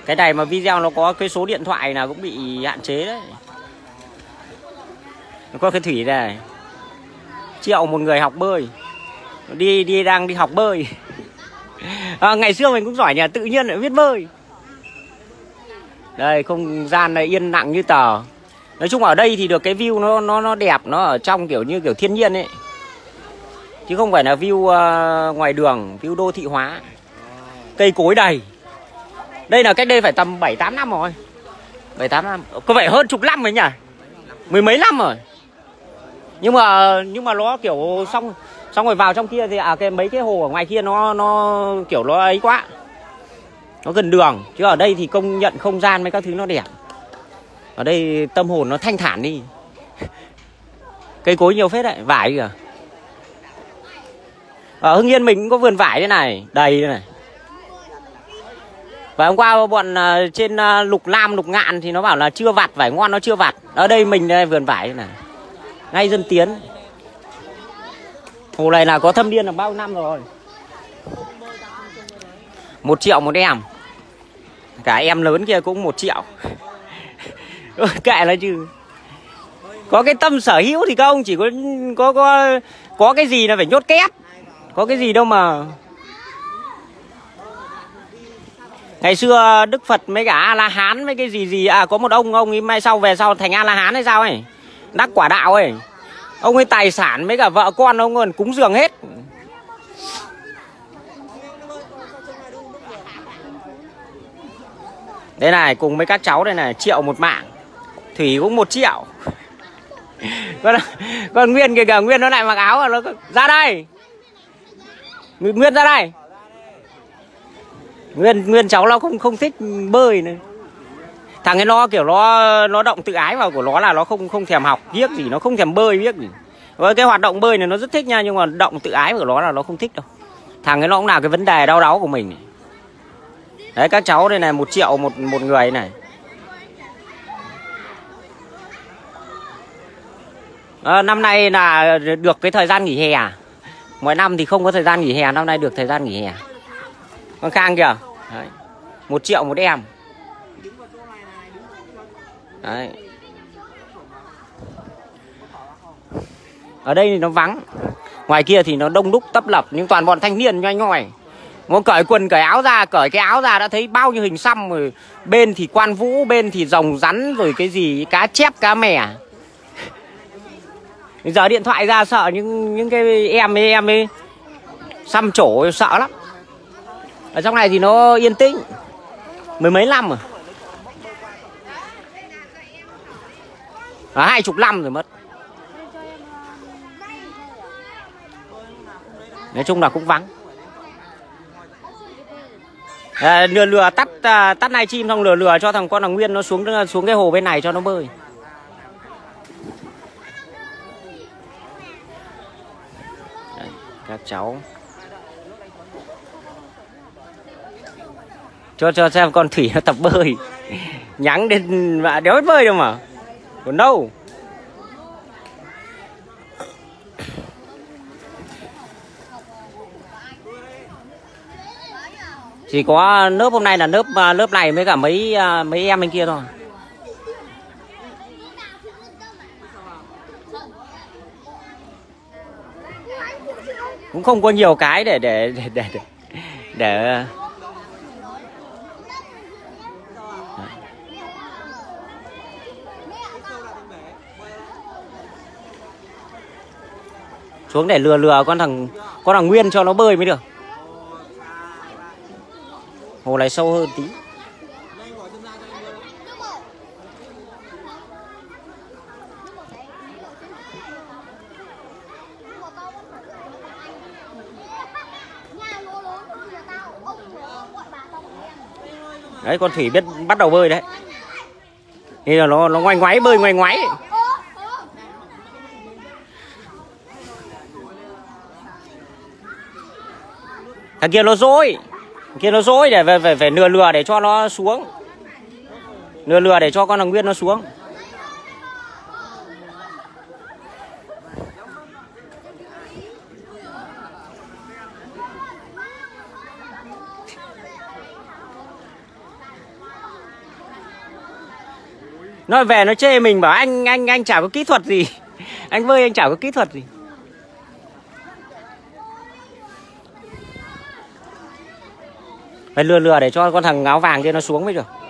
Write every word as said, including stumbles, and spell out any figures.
Cái này mà video nó có cái số điện thoại nào cũng bị hạn chế đấy. Có cái Thủy này, triệu một người học bơi, đi đi đang đi học bơi. À, ngày xưa mình cũng giỏi nhà tự nhiên lại biết bơi. Đây không gian này yên lặng như tờ. Nói chung ở đây thì được cái view nó nó nó đẹp, nó ở trong kiểu như kiểu thiên nhiên ấy, chứ không phải là view uh, ngoài đường, view đô thị hóa. Cây cối đầy. Đây là cách đây phải tầm bảy tám năm rồi. bảy tám năm. Có vẻ hơn chục năm rồi nhỉ? Mười mấy năm rồi. Nhưng mà nhưng mà nó kiểu xong xong rồi vào trong kia thì à cái mấy cái hồ ở ngoài kia nó nó kiểu nó ấy quá. Nó gần đường, chứ ở đây thì công nhận không gian mấy các thứ nó đẹp. Ở đây tâm hồn nó thanh thản đi. Cây cối nhiều phết đấy, vải kìa. Ở Hưng Yên mình cũng có vườn vải thế này, đầy thế này. Và hôm qua bọn uh, trên uh, Lục Lam, Lục Ngạn thì nó bảo là chưa vặt, vải ngon nó chưa vặt. Ở đây mình đây vườn vải thế này. Ngay Dân Tiến. Hồ này là có thâm niên là bao năm rồi. Một triệu một em. Cả em lớn kia cũng một triệu. Kệ là chứ. Có cái tâm sở hữu thì các ông chỉ có có có có cái gì là phải nhốt két. Có cái gì đâu mà. Ngày xưa Đức Phật mấy cả A-la-hán mấy cái gì gì à, có một ông ông ấy mai sau về sau thành A-la-hán hay sao ấy, đắc quả đạo ấy. Ông ấy tài sản mấy cả vợ con ông còn cúng dường hết. Đây này, cùng với các cháu đây này, triệu một mạng. Thủy cũng một triệu. Còn, còn Nguyên kìa kìa, Nguyên nó lại mặc áo nó ra đây. Nguyên ra đây. Nguyên Nguyên cháu nó không không thích bơi nữa. Thằng ấy nó kiểu nó nó động tự ái vào của nó là nó không không thèm học viết gì, nó không thèm bơi viết gì. Với cái hoạt động bơi này nó rất thích nha, nhưng mà động tự ái của nó là nó không thích đâu. Thằng ấy nó cũng là cái vấn đề đau đáu của mình này. Đấy, các cháu đây này, một triệu một một người này. À, năm nay là được cái thời gian nghỉ hè à? Mỗi năm thì không có thời gian nghỉ hè, năm nay được thời gian nghỉ hè. Con Khang kìa. Đấy. Một triệu một em. Đấy. Ở đây thì nó vắng. Ngoài kia thì nó đông đúc tấp lập, nhưng toàn bọn thanh niên nhoay nhoi. Muốn cởi quần cởi áo ra, cởi cái áo ra đã thấy bao nhiêu hình xăm rồi. Bên thì quan vũ, bên thì rồng rắn, rồi cái gì cá chép, cá mè. Giờ điện thoại ra sợ những những cái em ấy em ấy xăm trổ sợ lắm. Ở trong này thì nó yên tĩnh. Mười mấy năm rồi. À, hai chục năm rồi mất. Nói chung là cũng vắng. À, lừa lừa tắt tắt live stream xong lừa lừa cho thằng con thằng Nguyên nó xuống xuống cái hồ bên này cho nó bơi. Đấy, các cháu cho cho xem con Thủy nó tập bơi. Nhắn đến và đéo biết bơi đâu mà. Còn đâu. Chỉ có lớp hôm nay là lớp lớp này với cả mấy mấy em bên kia thôi. Cũng không có nhiều cái để để để để để, để... xuống để lừa lừa con thằng con thằng Nguyên cho nó bơi mới được. Hồ này sâu hơn tí. Đấy, con Thủy biết bắt đầu bơi đấy. Thì là nó nó ngoay ngoáy bơi ngoay ngoáy. Thằng kia nó dối. Thằng kia nó dối để phải, phải, phải lừa lừa để cho nó xuống. Lừa lừa để cho con thằng Nguyên nó xuống. Nó về nó chê mình bảo anh anh anh chả có kỹ thuật gì. Anh bơi anh chả có kỹ thuật gì. Phải lừa lừa để cho con thằng áo vàng kia nó xuống mới được.